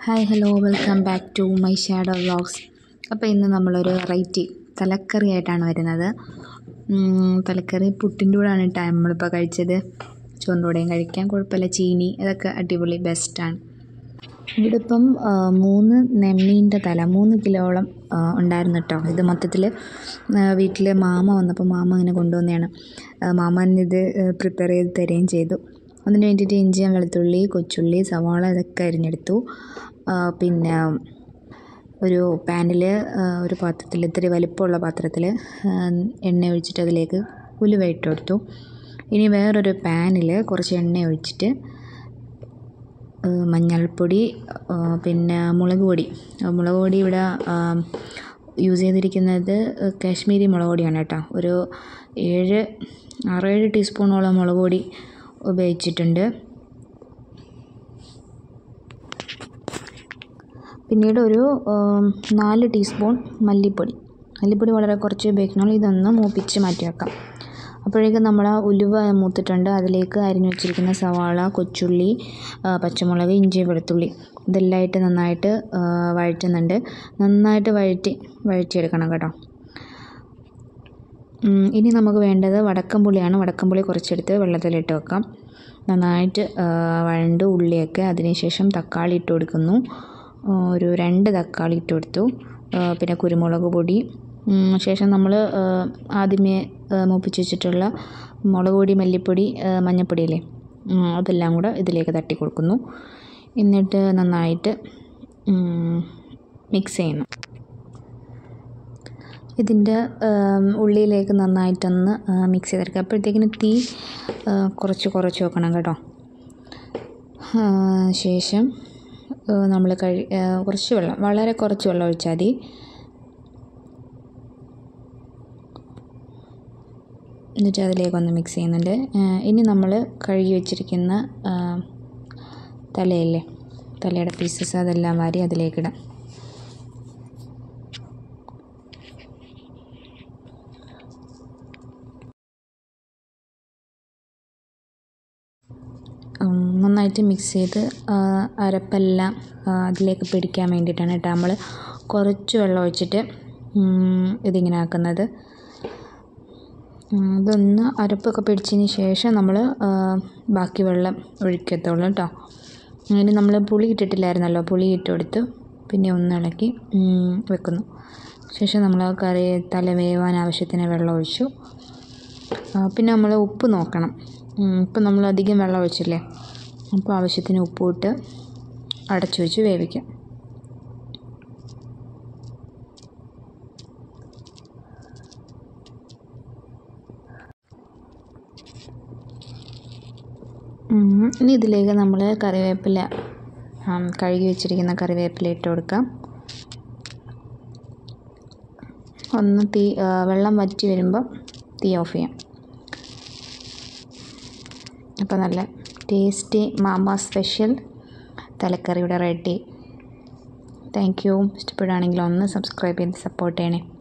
Hi hello welcome back to my shadow vlogs. അപ്പോൾ ഇന്ന് നമ്മളൊരു വെറൈറ്റി തലക്കറി ആയിട്ടാണ് വരുന്നത്. തലക്കറി പുട്ടിൻ്റെ കൂടെയാണ് കേട്ടോ നമ്മളിപ്പോൾ കഴിച്ചത്. ചോറിൻ്റെ കൂടെയും കഴിക്കാൻ കുഴപ്പമില്ല. ചീനി അതൊക്കെ അടിപൊളി ബെസ്റ്റാണ്. ഇവിടെ ഇപ്പം 3 നെമ്മീൻ്റെ തല 3 കിലോളം ഉണ്ടായിരുന്നു കേട്ടോ. ഇത് മൊത്തത്തിൽ വീട്ടിൽ മാമ വന്നപ്പോൾ മാമ ഇങ്ങനെ കൊണ്ടുവന്നതാണ്. മാമ ഇത് പ്രിപ്പയർ ചെയ്ത് തരുകയും ചെയ്തു. അതിന് വേണ്ടിയിട്ട് ഇഞ്ചിയും വെളുത്തുള്ളി കൊച്ചുള്ളി സവാള ഇതൊക്കെ അരിഞ്ഞെടുത്തു. പിന്നെ ഒരു പാനിൽ ഒരു പാത്രത്തിൽ ഇത്തിരി വലിപ്പമുള്ള പാത്രത്തിൽ എണ്ണ ഒഴിച്ചിട്ട് അതിലേക്ക് ഉലുവ ഇട്ട് കൊടുത്തു. ഇനി വേറൊരു പാനിൽ കുറച്ച് എണ്ണ ഒഴിച്ചിട്ട് മഞ്ഞൾപ്പൊടി പിന്നെ മുളക് പൊടി ഇവിടെ യൂസ് ചെയ്തിരിക്കുന്നത് കാശ്മീരി മുളക് പൊടിയാണ് കേട്ടോ. ഒരു 6-7 ടീസ്പൂണോളം മുളക് പൊടി ഉപയോഗിച്ചിട്ടുണ്ട്. പിന്നീട് ഒരു 4 ടീസ്പൂൺ മല്ലിപ്പൊടി വളരെ കുറച്ച് ഉപയോഗിക്കണം. ഇതൊന്ന് മൂപ്പിച്ച് മാറ്റി വെക്കാം. അപ്പോഴേക്കും നമ്മൾ ഉലുവ മൂത്തിട്ടുണ്ട്. അതിലേക്ക് അരിഞ്ഞു വെച്ചിരിക്കുന്ന സവാള കൊച്ചുള്ളി പച്ചമുളക് ഇഞ്ചി വെളുത്തുള്ളി ഇതെല്ലാമായിട്ട് നന്നായിട്ട് വഴറ്റുന്നുണ്ട്. നന്നായിട്ട് വഴറ്റിയെടുക്കണം കേട്ടോ. ഇനി നമുക്ക് വേണ്ടത് വടക്കംപുളിയാണ്. വടക്കംപുളി കുറച്ചെടുത്ത് വെള്ളത്തിലിട്ട് വെക്കാം. നന്നായിട്ട് വഴണ്ട് ഉള്ളിയൊക്കെ. അതിനുശേഷം തക്കാളി ഇട്ട് കൊടുക്കുന്നു. ഒരു 2 തക്കാളി ഇട്ട് കൊടുത്തു. പിന്നെ കുരുമുളക് പൊടി. ശേഷം നമ്മൾ ആദ്യമേ മൂപ്പിച്ച് വെച്ചിട്ടുള്ള മുളക് പൊടി മല്ലിപ്പൊടി മഞ്ഞൾപ്പൊടിയില്ലേ അതെല്ലാം കൂടെ ഇതിലേക്ക് തട്ടി കൊടുക്കുന്നു. എന്നിട്ട് നന്നായിട്ട് മിക്സ് ചെയ്യണം. ഇതിൻ്റെ ഉള്ളിയിലേക്ക് നന്നായിട്ടൊന്ന് മിക്സ് ചെയ്തെടുക്കുക. അപ്പോഴത്തേക്കിന് തീ കുറച്ച് വെക്കണം കേട്ടോ. ശേഷം നമ്മൾ കുറച്ച് വെള്ളം വളരെ കുറച്ച് വെള്ളം ഒഴിച്ചാൽ മതി. എന്നിട്ട് അതിലേക്കൊന്ന് മിക്സ് ചെയ്യുന്നുണ്ട്. ഇനി നമ്മൾ കഴുകി വെച്ചിരിക്കുന്ന തലയുടെ പീസസ് അതെല്ലാം വാരി അതിലേക്കിടാം. നന്നായിട്ട് മിക്സ് ചെയ്ത് അരപ്പെല്ലാം അതിലേക്ക് പിടിക്കാൻ വേണ്ടിയിട്ടാണ് കേട്ടോ നമ്മൾ കുറച്ച് വെള്ളം ഒഴിച്ചിട്ട് ഇതിങ്ങനെ ആക്കുന്നത്. ഇതൊന്ന് അരപ്പൊക്കെ പിടിച്ചതിന് ശേഷം നമ്മൾ ബാക്കി വെള്ളം ഒഴിക്കത്തുള്ളൂ കേട്ടോ. അങ്ങനെ നമ്മൾ പുളി ഇട്ടിട്ടില്ലായിരുന്നല്ലോ, പുളി ഇട്ട് കൊടുത്ത് പിന്നെ ഒന്ന് ഇളക്കി വെക്കുന്നു. ശേഷം നമ്മൾ തല വേവാൻ ആവശ്യത്തിന് വെള്ളം ഒഴിച്ചു. പിന്നെ നമ്മൾ ഉപ്പ് നോക്കണം. ഇപ്പം നമ്മൾ അധികം വെള്ളം ഒഴിച്ചില്ലേ, അപ്പോൾ ആവശ്യത്തിന് ഉപ്പ് ഇട്ട് അടച്ചു വെച്ച് വേവിക്കാം. ഇനി ഇതിലേക്ക് നമ്മൾ കറിവേപ്പില കഴുകി വെച്ചിരിക്കുന്ന കറിവേപ്പില ഇട്ട് കൊടുക്കാം. ഒന്ന് വെള്ളം വറ്റി വരുമ്പോൾ തീ ഓഫ് ചെയ്യാം. അപ്പോൾ നല്ല ടേസ്റ്റി മാമ സ്പെഷ്യൽ തലക്കറിയുടെ റെഡി. Thank you. ഇഷ്ടപ്പെടുകയാണെങ്കിൽ ഒന്ന് സബ്സ്ക്രൈബ് ചെയ്ത് സപ്പോർട്ട് ചെയ്യണേ.